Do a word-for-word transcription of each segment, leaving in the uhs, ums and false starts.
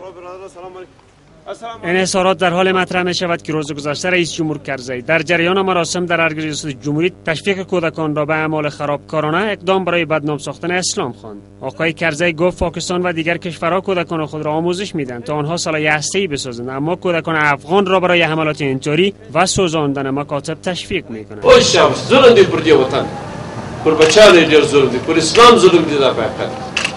انحصارات در حال مطرح می شود که روز گذشته رئیس جمهور کرزی در جریان مراسم در ارگ ریاست جمهوری تشویق کودکان را به اعمال خرابکارانه اقدام برای بدنام ساختن اسلام خواند. آقای کرزی گفت پاکستان و دیگر کشورها کودکان خود را آموزش میدن تا آنها سلاح هسته‌ای بسازند، اما کودکان افغان را برای حملات اینطوری و سوزاندن مکاتب تشویق میکنند. او شخص ظلم دی پر دی وطن، پر بچه‌های ډیر ظلم دی، پر اسلام ظلم دی دا فقط.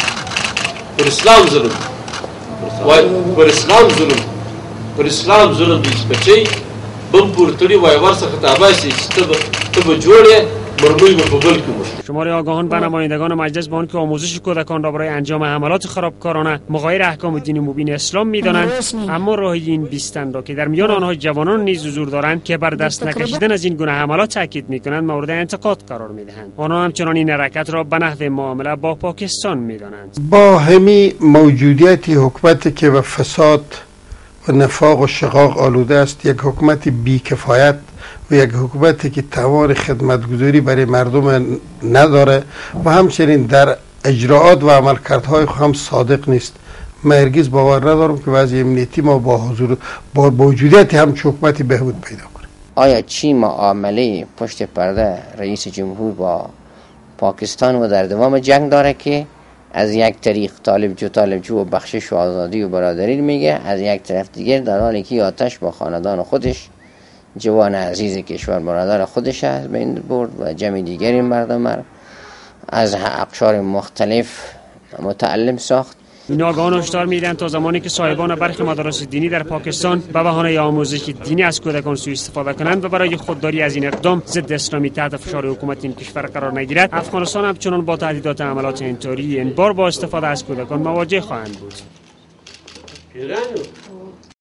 پر اسلام ظلم. وای پر اسلام ظلم. پر اسلام ظلم دی بچی بم پورتلی وای ورسه خطاباسی ستب تب جوړه مرموی به بل کې. شمار آگاهان و نمایندگان مجلس با آنکه آموزش کودکان را برای انجام حملات خرابکارانه مغایر احکام دین مبین اسلام می‌دانند، اما راهی این بیستن را که در میان آنها جوانان نیز حضور دارند که بر دست نکشیدن از این گونه حملات تاکید می‌کنند مورد انتقاد قرار می‌دهند. آنها همچنان این حرکت را به نحو معامله با پاکستان می‌دانند. با همین موجودیت حکومتی که به فساد و نفاق و شقاق آلوده است، یک حکومت بی‌کفایت و یک حکومتی که توان خدمتگزاری برای مردم نداره و همچنین در اجراعات و عملکردهای هم صادق نیست، من هرگز باور ندارم که وضع امنیتی ما با حضور با موجودیت هم حکومتی بهبود پیدا کنه. آیا چی معامله پشت پرده رئیس جمهور با پاکستان و در دوام جنگ داره که از یک طریق طالب جو طالب جو و بخشش و آزادی و برادری میگه، از یک طرف دیگر در حالی که آتش با خاندان خودش جوان عزیز کشور برادر خودش از بین برد و جمع دیگری مردم از اقشار مختلف متعلم ساخت. این آگاهان هشدار میدن تا زمانی که صاحبان برخی مدارس دینی در پاکستان به بهانه آموزش دینی از کودکان سوء استفاده کنند و برای خودداری از این اقدام ضد اسلامی تحت فشار حکومت این کشور قرار نگیرد، افغانستان همچنان با تهدیدات حملات اینطوری این بار با استفاده از کودکان مواجه خواهند بود.